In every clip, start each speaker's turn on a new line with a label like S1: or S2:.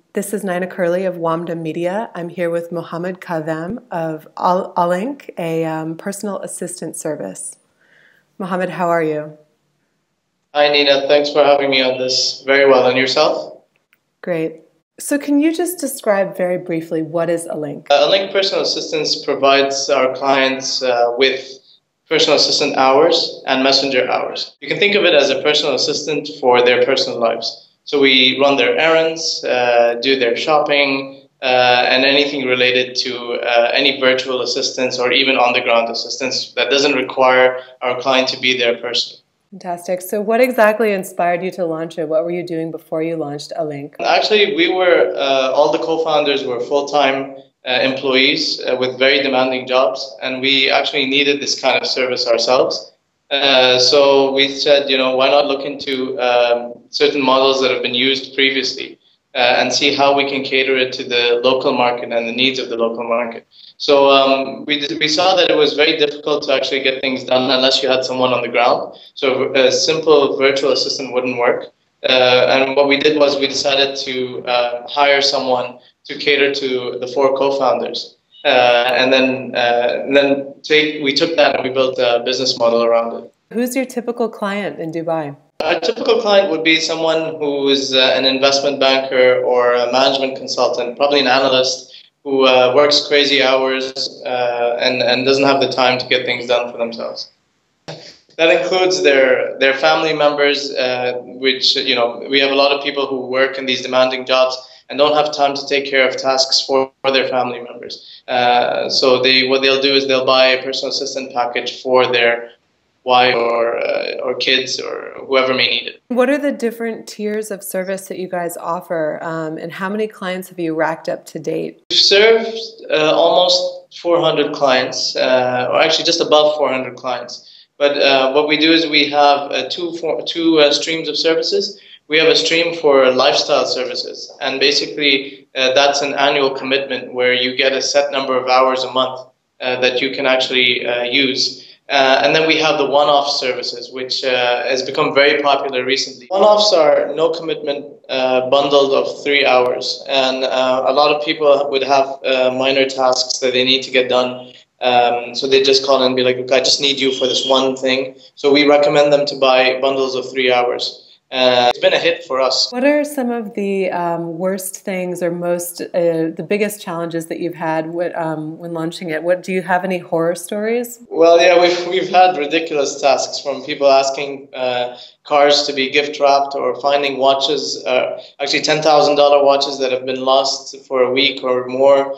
S1: This is Nina Curley of WAMDA Media. I'm here with Mohammed Kavem of Alink, a personal assistant service. Mohammed, how are you?
S2: Hi, Nina. Thanks for having me on this. Very well. And yourself?
S1: Great. So can you just describe very briefly what is Alink?
S2: Alink Personal Assistance provides our clients with personal assistant hours and messenger hours. You can think of it as a personal assistant for their personal lives. So we run their errands, do their shopping, and anything related to any virtual assistance or even on-the-ground assistance that doesn't require our client to be there personally.
S1: Fantastic. So what exactly inspired you to launch it? What were you doing before you launched Alink?
S2: Actually, we were, all the co-founders were full-time employees with very demanding jobs, and we actually needed this kind of service ourselves. So we said, why not look into certain models that have been used previously and see how we can cater it to the local market and the needs of the local market. So we saw that it was very difficult to actually get things done unless you had someone on the ground. So a simple virtual assistant wouldn't work. And what we did was we decided to hire someone to cater to the 4 co-founders. And then we took that and we built a business model around it.
S1: Who's your typical client in Dubai?
S2: A typical client would be someone who is an investment banker or a management consultant, probably an analyst who works crazy hours and doesn't have the time to get things done for themselves. That includes their family members, which, we have a lot of people who work in these demanding jobs and don't have time to take care of tasks for their family members. So what they'll do is they'll buy a personal assistant package for their wife or kids or whoever may need it.
S1: What are the different tiers of service that you guys offer, and how many clients have you racked up to date?
S2: We've served almost 400 clients, or actually just above 400 clients. But what we do is we have two streams of services. We have a stream for lifestyle services, and basically that's an annual commitment where you get a set number of hours a month that you can actually use. And then we have the one-off services, which has become very popular recently. One-offs are no commitment bundled of 3 hours, and a lot of people would have minor tasks that they need to get done. So they just call and be like, look, I just need you for this one thing. So we recommend them to buy bundles of 3 hours. It's been a hit for us.
S1: What are some of the worst things or the biggest challenges that you've had when launching it? Do you have any horror stories?
S2: Well, yeah, we've had ridiculous tasks from people asking cars to be gift wrapped or finding watches, actually $10,000 watches that have been lost for a week or more.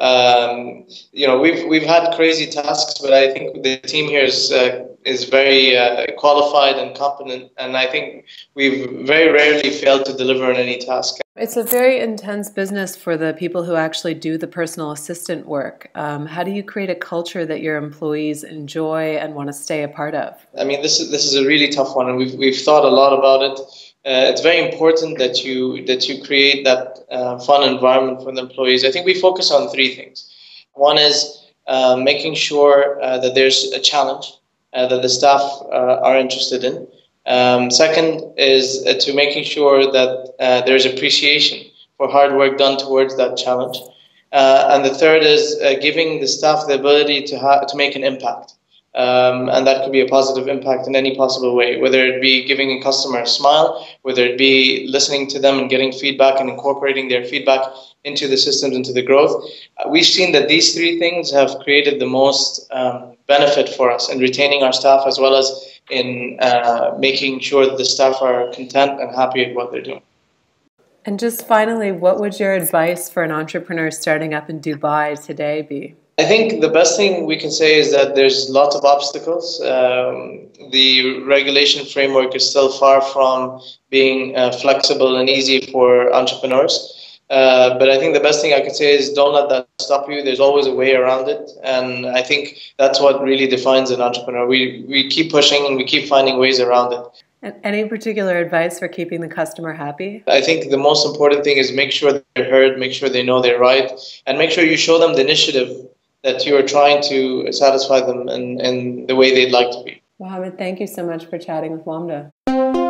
S2: We've had crazy tasks, but I think the team here is very qualified and competent, and I think we've very rarely failed to deliver on any task.
S1: It's a very intense business for the people who actually do the personal assistant work. How do you create a culture that your employees enjoy and want to stay a part of?
S2: I mean, this is a really tough one, and we've thought a lot about it. It's very important that you create that fun environment for the employees. I think we focus on 3 things. One is making sure that there's a challenge that the staff are interested in. Second is to making sure that there's appreciation for hard work done towards that challenge. And the third is giving the staff the ability to make an impact. And that could be a positive impact in any possible way, whether it be giving a customer a smile, whether it be listening to them and getting feedback and incorporating their feedback into the systems, into the growth. We've seen that these 3 things have created the most benefit for us in retaining our staff, as well as in making sure that the staff are content and happy at what they're doing.
S1: And just finally, what would your advice for an entrepreneur starting up in Dubai today be?
S2: I think the best thing we can say is that there's lots of obstacles. The regulation framework is still far from being flexible and easy for entrepreneurs. But I think the best thing I could say is don't let that stop you. There's always a way around it. And I think that's what really defines an entrepreneur. We keep pushing and we keep finding ways around it.
S1: And any particular advice for keeping the customer happy?
S2: I think the most important thing is make sure they're heard, make sure they know they're right, and make sure you show them the initiative that you are trying to satisfy them in the way they'd like to be.
S1: Mohammed, thank you so much for chatting with WAMDA.